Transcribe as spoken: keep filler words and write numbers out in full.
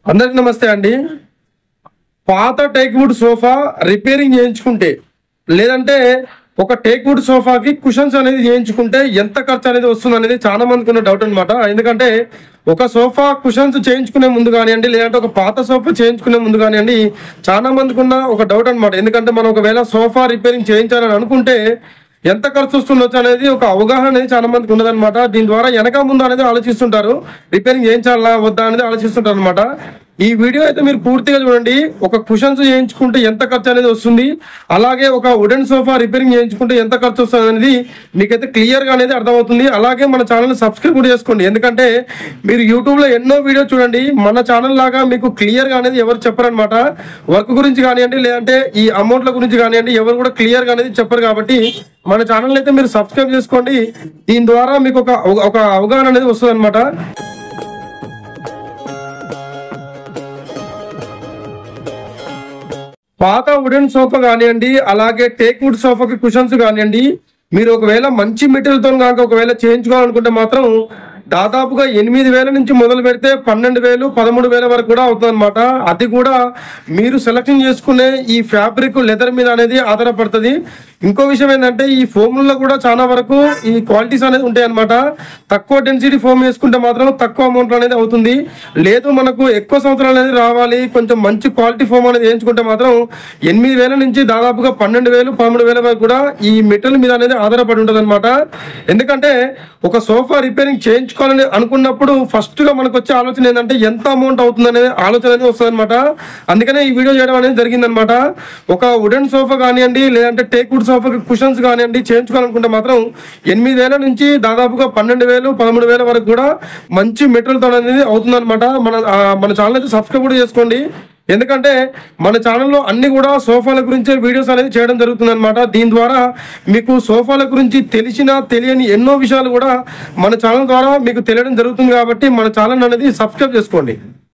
అందరికి నమస్తే అండి. పాత టేక్ వుడ్ సోఫా రిపేరింగ్ చేయించుకుంటే లేదంటే ఒక టేక్ వుడ్ సోఫాకి కుషన్స్ అనేది చేయించుకుంటే ఎంత ఖర్చు అనేది వస్తుంది అనేది చాలా మందికి ఉన్న డౌట్ అనమాట. ఎందుకంటే ఒక సోఫా కుషన్స్ చేయించుకునే ముందు కానివ్వండి, లేదంటే ఒక పాత సోఫా చేయించుకునే ముందు కానివ్వండి, చాలా మందికి ఉన్న ఒక డౌట్ అనమాట. ఎందుకంటే మనం ఒకవేళ సోఫా రిపేరింగ్ చేయించాలని అనుకుంటే ఎంత ఖర్చు వస్తుండొచ్చు అనేది ఒక అవగాహన అనేది చాలా మందికి ఉండదన్నమాట. దీని ద్వారా వెనక ముందు అనేది ఆలోచిస్తుంటారు, రిపేరింగ్ చేయించాలా వద్దా అనేది ఆలోచిస్తుంటారు అనమాట. ఈ వీడియో అయితే మీరు పూర్తిగా చూడండి. ఒక కుషన్స్ చేయించుకుంటే ఎంత ఖర్చు అనేది వస్తుంది, అలాగే ఒక వుడెన్ సోఫా రిపేరింగ్ చేయించుకుంటే ఎంత ఖర్చు వస్తుంది అనేది మీకైతే క్లియర్ గా అనేది అర్థమవుతుంది. అలాగే మన ఛానల్ సబ్స్క్రైబ్ కూడా చేసుకోండి. ఎందుకంటే మీరు యూట్యూబ్ లో ఎన్నో వీడియో చూడండి, మన ఛానల్ లాగా మీకు క్లియర్ గా అనేది ఎవరు చెప్పరనమాట. వర్క్ గురించి కానివ్వండి, లేదంటే ఈ అమౌంట్ల గురించి కానివ్వండి, ఎవరు కూడా క్లియర్ గా అనేది చెప్పరు. కాబట్టి మన ఛానల్ అయితే మీరు సబ్స్క్రైబ్ చేసుకోండి. దీని ద్వారా మీకు ఒక ఒక అవగాహన అనేది వస్తుంది అనమాట. పాత వుడెన్ సోఫా కానివ్వండి, అలాగే టేక్ వుడ్ సోఫాకి కుషన్స్ కానివ్వండి, మీరు ఒకవేళ మంచి మెటీరియల్తో కనుక ఒకవేళ చేయించుకోవాలనుకుంటే మాత్రం దాదాపుగా ఎనిమిది వేల నుంచి మొదలు పెడితే పన్నెండు వేలు పదమూడు వేల వరకు కూడా అవుతుంది అనమాట. అది కూడా మీరు సెలెక్షన్ చేసుకునే ఈ ఫ్యాబ్రిక్ లెదర్ మీద అనేది ఆధారపడుతుంది. ఇంకో విషయం ఏంటంటే ఈ ఫోమ్లలో కూడా చాలా వరకు ఈ క్వాలిటీస్ అనేది ఉంటాయి అనమాట. తక్కువ డెన్సిటీ ఫోమ్ వేసుకుంటే మాత్రం తక్కువ అమౌంట్ అనేది అవుతుంది. లేదు మనకు ఎక్కువ సంవత్సరాలు అనేది రావాలి, కొంచెం మంచి క్వాలిటీ ఫోమ్ అనేది వేయించుకుంటే మాత్రం ఎనిమిది వేల నుంచి దాదాపుగా పన్నెండు వేలు పదమూడు వేల వరకు కూడా ఈ మెటీరియల్ మీద అనేది ఆధారపడి ఉంటుంది అనమాట. ఎందుకంటే ఒక సోఫా రిపేరింగ్ చేయించుకోవాలని అనుకున్నప్పుడు ఫస్ట్ గా మనకు వచ్చే ఆలోచన ఏంటంటే ఎంత అమౌంట్ అవుతుంది అనేది ఆలోచన అనేది వస్తుంది అనమాట. అందుకనే ఈ వీడియో చేయడం అనేది జరిగిందనమాట. ఒక వుడెన్ సోఫా కానివ్వండి, లేదంటే టేక్ వుడ్ సోఫాకి కుషన్స్ కానివ్వండి చేయించుకోవాలనుకుంటే మాత్రం ఎనిమిది వేల నుంచి దాదాపుగా పన్నెండు వేలు పదమూడు వేల వరకు కూడా మంచి మెటీరియల్తో అనేది అవుతుంది అనమాట. మన మన ఛానల్ అయితే సబ్స్క్రైబ్ కూడా చేసుకోండి. ఎందుకంటే మన ఛానల్లో అన్ని కూడా సోఫాల గురించే వీడియోస్ అనేది చేయడం జరుగుతుంది అనమాట. దీని ద్వారా మీకు సోఫాల గురించి తెలిసిన తెలియని ఎన్నో విషయాలు కూడా మన ఛానల్ ద్వారా మీకు తెలియడం జరుగుతుంది. కాబట్టి మన ఛానల్ అనేది సబ్స్క్రైబ్ చేసుకోండి.